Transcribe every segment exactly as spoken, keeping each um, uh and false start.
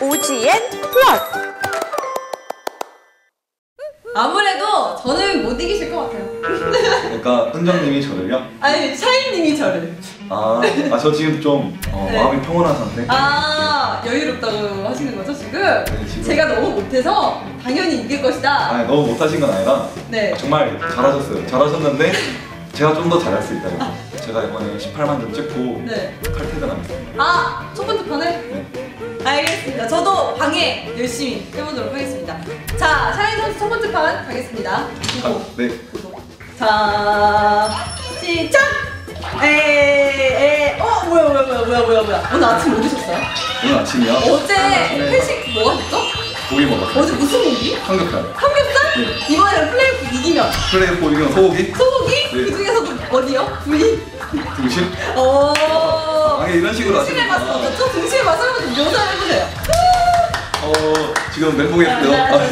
오지엔 플러스. 아무래도 저는 못 이기실 것 같아요. 그러니까 은정님이 저를요? 아니 샤이님이 저를. 아, 아 저 지금 좀 어, 네. 마음이 평온한 상태? 아 여유롭다고 하시는 거죠 지금? 네, 지금. 제가 너무 못해서 당연히 이길 것이다. 아니 너무 못하신 건 아니라 네. 정말 잘하셨어요. 잘하셨는데 제가 좀 더 잘할 수 있다고. 제가 이번에 십팔만 점 찍고 네. 칼퇴근하겠습니다. 아, 첫 번째 판에? 네. 알겠습니다. 저도 방해 열심히 해보도록 하겠습니다. 자, 샤인 선수 첫 번째 판 가겠습니다. 아, 네. 자, 시작! 에에 어 뭐야 뭐야 뭐야 뭐야 뭐야 뭐야 오늘 아침 뭐 드셨어요? 오늘 아침이요? 어제 네. 회식 뭐 하셨죠? 고기 먹었어요. 어제 무슨 고기? 삼겹살. 삼겹살? 네. 이번에는 플레이오프 이기면 플레이오프 이기면 소고기? 소고기? 네. 그 중에서도 어디요? 부위? 등심? 어. 아 이런 식으로 등심의 맛은 하시는구나. 어떻죠? 등심의 맛을 한번 좀 묘사해보세요. 어 지금 멘붕에 있고요.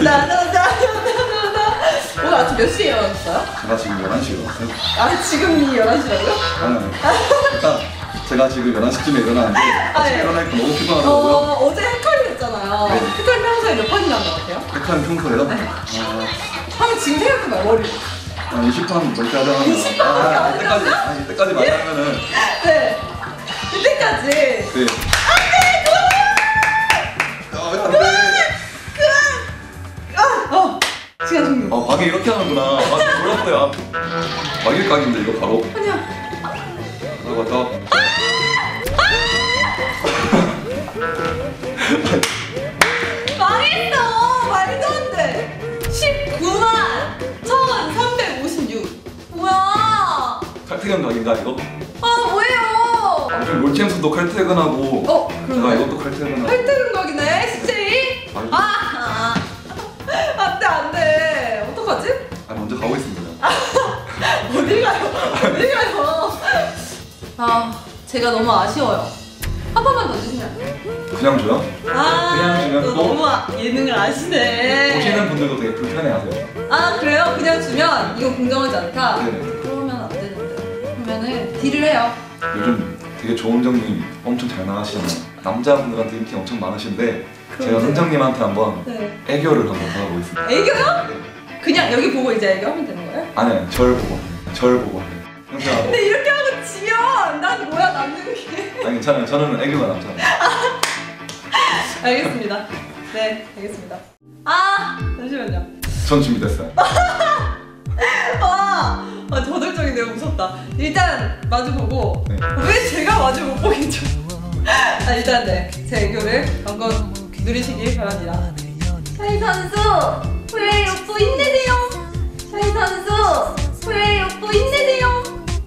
오늘 아침 몇 시에 일어났어요? 제가 지금 열한 시에 일어났어요. 아 지금이 열한 시라고요? 아니요. 일단 제가 지금 열한 시쯤에 일어나는데 아침에 네. 일어나니까 너무 피곤하더라고요. 어, 어제 헷갈리 했잖아요. 네. 헷갈리 평소에 몇 판이나 한것 같아요? 백한 평소에요? 네. 아, 한번 지금 생각해봐요, 머리. 한 이십 판 넘게 하자면 이십 판밖에 안 이때까지 했다고요? 아, 이때까지 말하면은 네. 그때까지. 네. 아, 안 돼! 아, 어. 시간 종료. 아, 방에 이렇게 하는구나. 아, 몰랐어요. 막일 각인데, 이거 바로. 아니야. 가자, 가자. 망했어! 말도 안 돼! 십구만 천삼백오십육. 뭐야? 칼퇴근 각인가, 이거? 아, 뭐예요? 요즘 롤챔스도 칼퇴근하고. 어, 제가 그러네. 이것도 칼퇴근하고. 팔등인 거기네, 씨제이? 아니. 아, 안 돼, 안 돼. 어떡하지? 아, 먼저 가고 있습니다. 어딜 가요? 어딜 가요? 아, 제가 너무 아쉬워요. 한 번만 더 주시면. 그냥 줘요? 아, 그냥 주면 또 또? 너무 아- 예능을 아시네. 보시는 분들도 되게 불편해하세요. 아, 그래요? 그냥 주면 이거 공정하지 않다? 네네. 그러면 안 되는데. 그러면은 딜을 해요. 요즘 되게 조은정님 엄청 잘 나가시잖아요. 남자분들한테 인기 엄청 많으신데 제가 그러세요. 은정님한테 한번 네. 애교를 한번 받아보겠습니다. 애교요? 네. 그냥 여기 보고 이제 애교 하면 되는 거예요? 아니, 아니, 절 보고. 절 보고. 그러니까 근데 이렇게 하고 지면 난 뭐야 남는 게. 아니, 괜찮아요. 저는 애교가 남잖아요. 알겠습니다. 네, 알겠습니다. 아, 잠시만요. 전 준비됐어요. 아, 아 저돌적인데요. 무섭다. 일단 마주 보고. 네. 왜 제가 마주 못 보겠죠? 아, 일단 네, 제 애교를 한번 누리시길 바랍니다. 샤이 선수, 플레이오프 힘내세요. 샤이 선수, 플레이오프 힘내세요.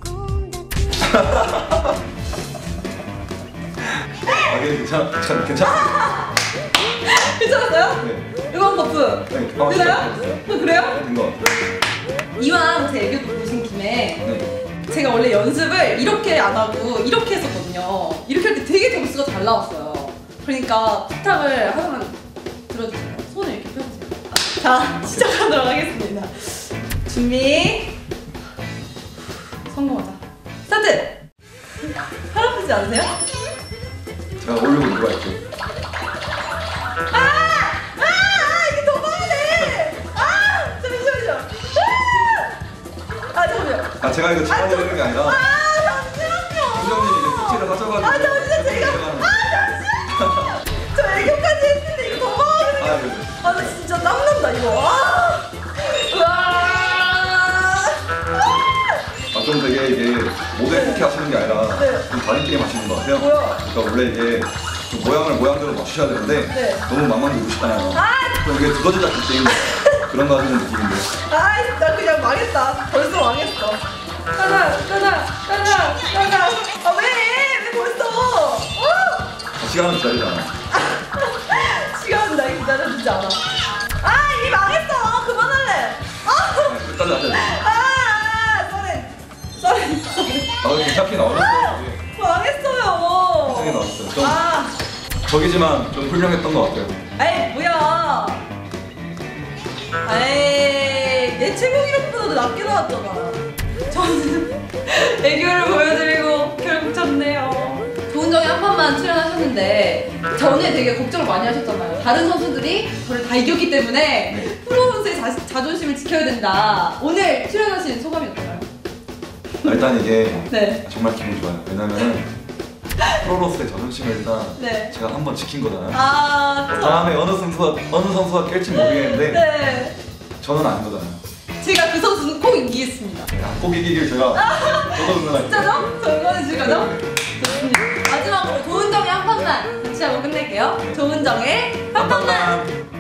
아, 이게 괜찮, 괜찮, 괜찮. 괜찮았어요? 네. 이건 버프. 네. 아, 되나요? 됐어요. 어, 그래요? 된 것 같아요. 이왕 제 애교도 보신 김에 네. 제가 원래 연습을 이렇게 안 하고 이렇게 했었거든요. 이렇게 할 때 되게 점수가 잘 나왔어요. 그러니까 부탁을 하나만 들어주세요. 손을 이렇게 펴보세요. 자, 시작하도록 하겠습니다. 준비. 성공하자. 스타트! 팔 아프지 않으세요? 제가 올리고 이거 할게요. 아! 아! 아! 이게 더 봐야 돼! 아! 잠시만요. 아! 아, 잠시만요. 아, 제가 이거 집안에 되는 게 아니라 아, 잠시만요. 은정님이 이제 수치를 하셔가지고. 아, 잠시만 제가. 아, 잠시만요. 저 애교까지 했는데 이거 더 봐야 돼. 아, 네. 아, 나 진짜 땀난다 이거. 아! 으아! 아, 좀 되게 이게 모델 쿠키 하시는 게 아니라 네. 좀 다른 게임 하시는 것 같아요. 뭐야? 그러니까 원래 이게 좀 모양을 모양대로 맞추셔야 되는데 네. 너무 망망 누르시잖아요. 아! 그럼 이게 두더지 잡기 게임 그런 거 하시는 느낌인데. 아, 나 그냥 망했다. 벌써 망했어. 가자, 가자, 가자, 가자. 아, 왜? 왜 벌써? 어! 아, 시간은 기다리잖아. 시간은 날 기다려주지 않아. 아, 이미 망했어. 그만할래. 아! 네, 끝까지 하셔야 돼. 아! 쏘리. 쏘리. 쏘리. 아, 괜찮게 나오셨어요. 이게. 망했어요. 괜찮게 나왔어요. 좀 아, 적이지만 좀 훌륭했던 것 같아요. 에이 뭐야? 에이 내 최고 기록보다도 낮게 나왔잖아. 저는 애교를 보여드리고 결국 졌네요. 좋은 점이 한 번만 출연하셨는데 전에 되게 걱정을 많이 하셨잖아요. 다른 선수들이 저를 다 이겼기 때문에 네. 프로 선수의 자, 자존심을 지켜야 된다. 오늘 출연하신 소감이 어떤가요? 일단 이게 네. 정말 기분 좋아요. 왜냐면은 프로로서의 자존심을 일단 네. 제가 한번 지킨 거잖아요. 아, 그쵸? 다음에 어느 선수가 어느 선수가 깰지 모르겠는데 네. 저는 아닌 거잖아요. 제가 그 선수는 꼭 이기겠습니다. 꼭 이기길 제가 저도 응원할게요. 진짜죠? 저 응원해 주거죠? 네. 좋습니다. 마지막으로 좋은 정의 한 번만 같이 하고 끝낼게요. 좋은 정의 한 번만.